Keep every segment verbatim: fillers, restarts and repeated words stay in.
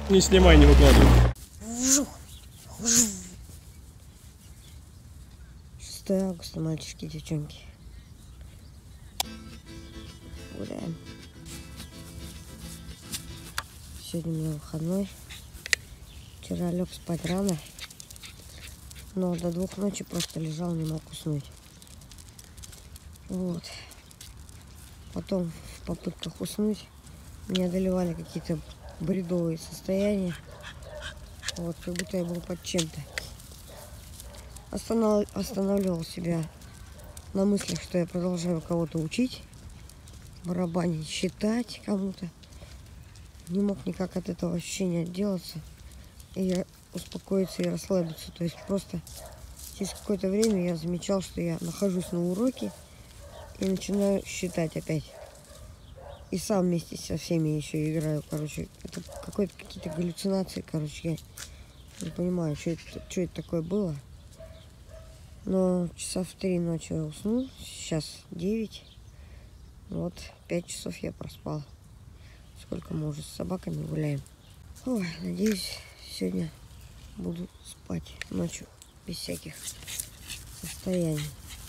Не снимай, не выкладывай. шестое августа, мальчишки и девчонки. Гуляем. Сегодня у меня выходной. Вчера лег спать рано, но до двух ночи просто лежал, не мог уснуть. Вот. Потом в попытках уснуть меня одолевали какие-то бредовые состояния. Вот, как будто я был под чем-то. Останов... Останавливал себя на мыслях, что я продолжаю кого-то учить, барабанить, считать кому-то. Не мог никак от этого ощущения отделаться и успокоиться и расслабиться. То есть просто через какое-то время я замечал, что я нахожусь на уроке и начинаю считать опять. И сам вместе со всеми еще играю. Короче, это какой-то какие-то галлюцинации. Короче, я не понимаю, что это, что это такое было. Но часа в три ночи я уснул. Сейчас девять. Вот, пять часов я проспал. Сколько мы уже с собаками гуляем. Ой, надеюсь, сегодня буду спать ночью без всяких состояний.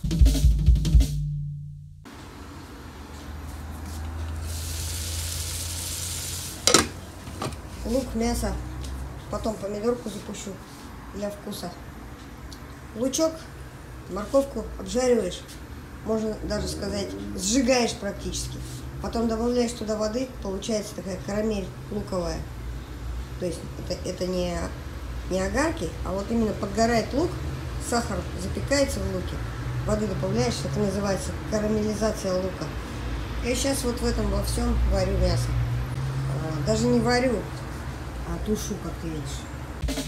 Лук, мясо, потом помидорку запущу для вкуса. Лучок, морковку обжариваешь, можно даже сказать, сжигаешь практически. Потом добавляешь туда воды, получается такая карамель луковая. То есть это, это не, не огарки, а вот именно подгорает лук, сахар запекается в луке, воды добавляешь, это называется карамелизация лука. Я сейчас вот в этом во всем варю мясо. Даже не варю, а тушу, как ты видишь.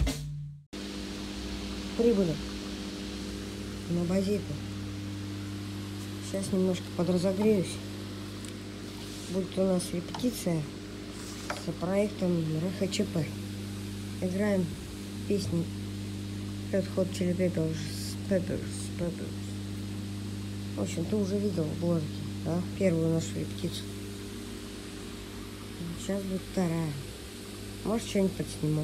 Прибыли на базику. Сейчас немножко подразогреюсь. Будет у нас репетиция с проектом РХЧП. Играем песни Red Hot Chili Peppers, Peppers, Peppers. В общем, ты уже видел в блоге, да? Первую нашу репетицию. Сейчас будет вторая. Может, что-нибудь подсниму.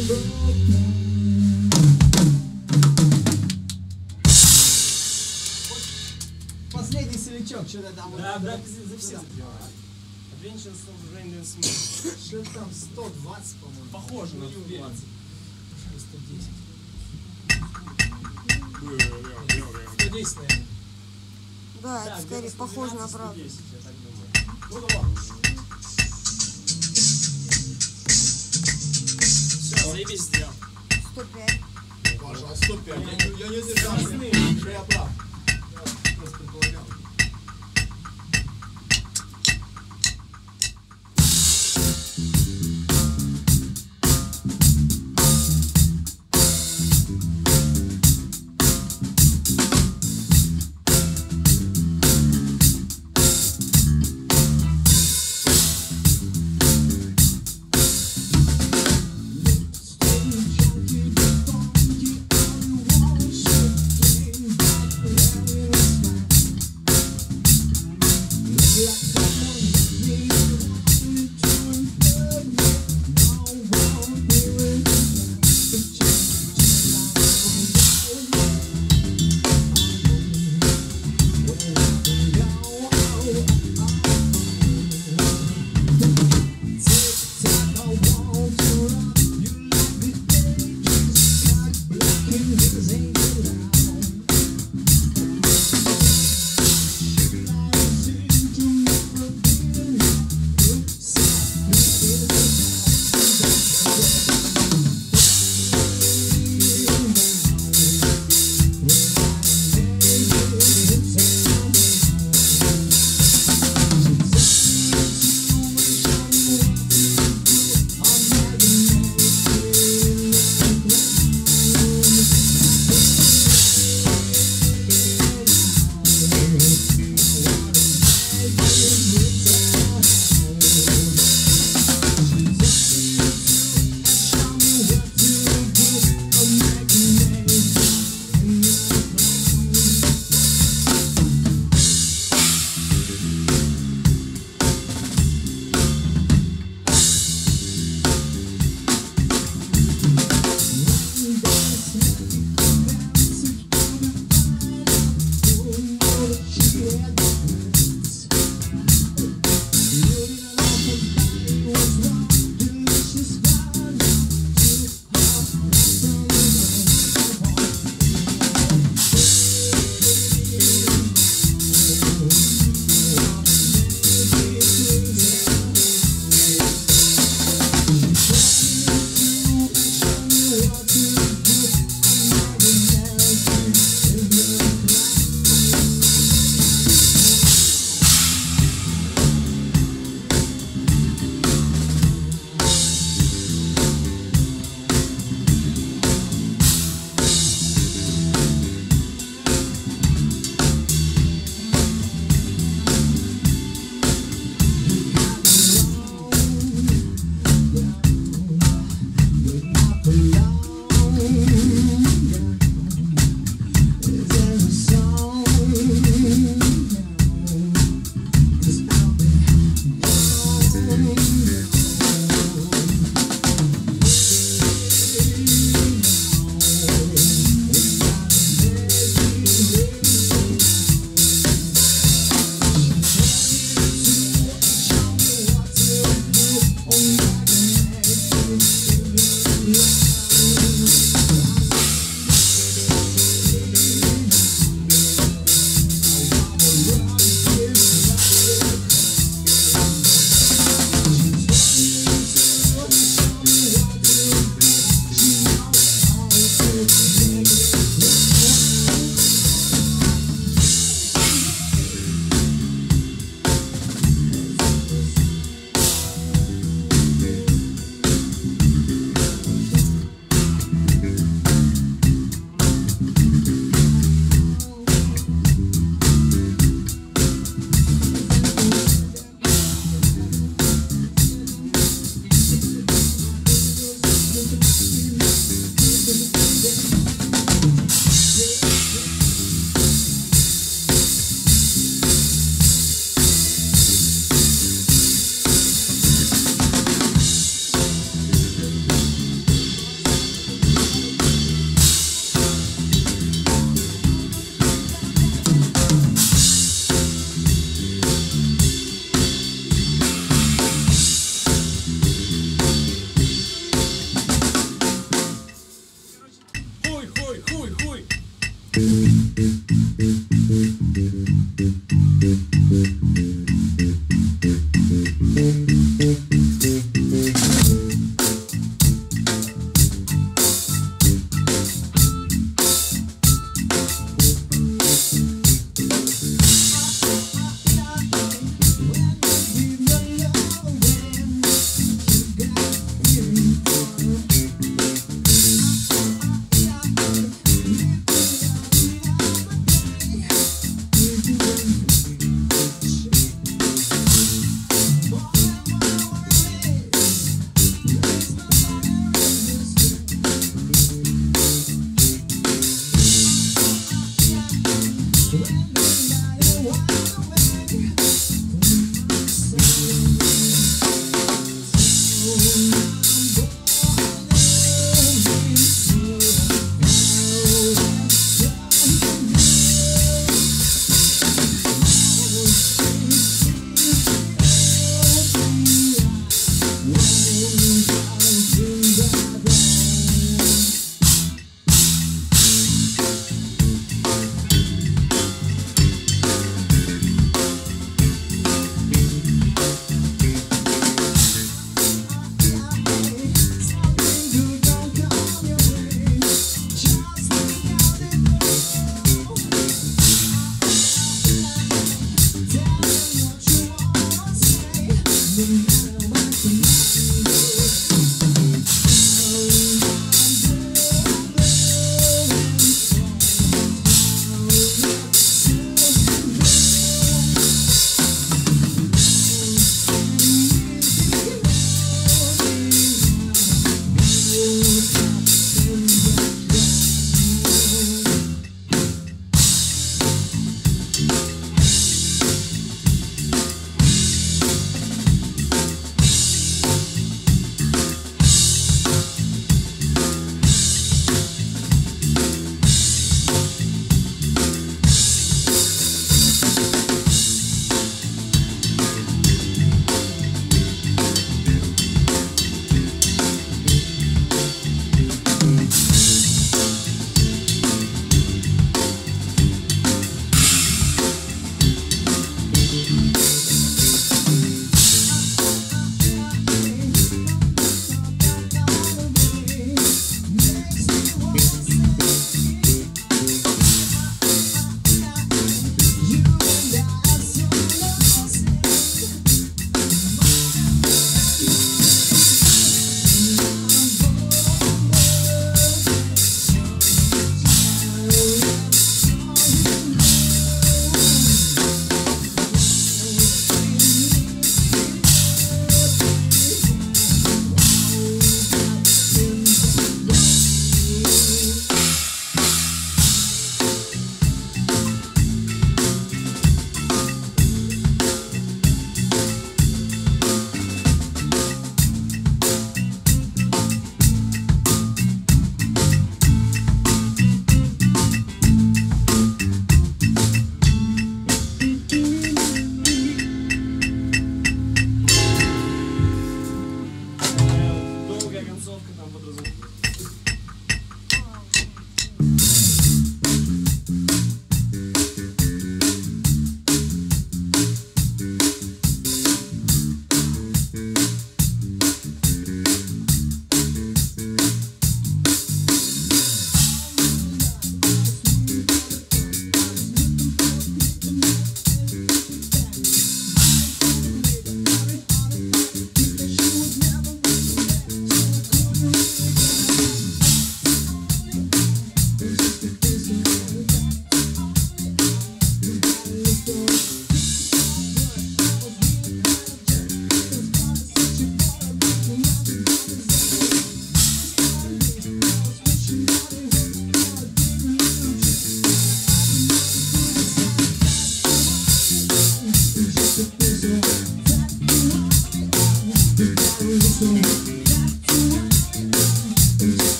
Последний селячок, что-то там. Да, да, за все забивают. Adventures of Random Smith. Что там, сто двадцать, по-моему. Похоже на сто двадцать. сто десять. сто десять, наверное. Да, это скорее похоже на правду. Я так думаю. Ну давай. Все, заебись сделал. сто пять. Пожалуйста, сто пять. Я, не- я не держал, что я прав. Я просто предполагал.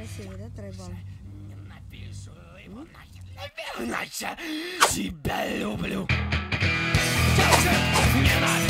Красивый, да, тройбан? Напишу его нахер. Наверное, тебя люблю. Не надо.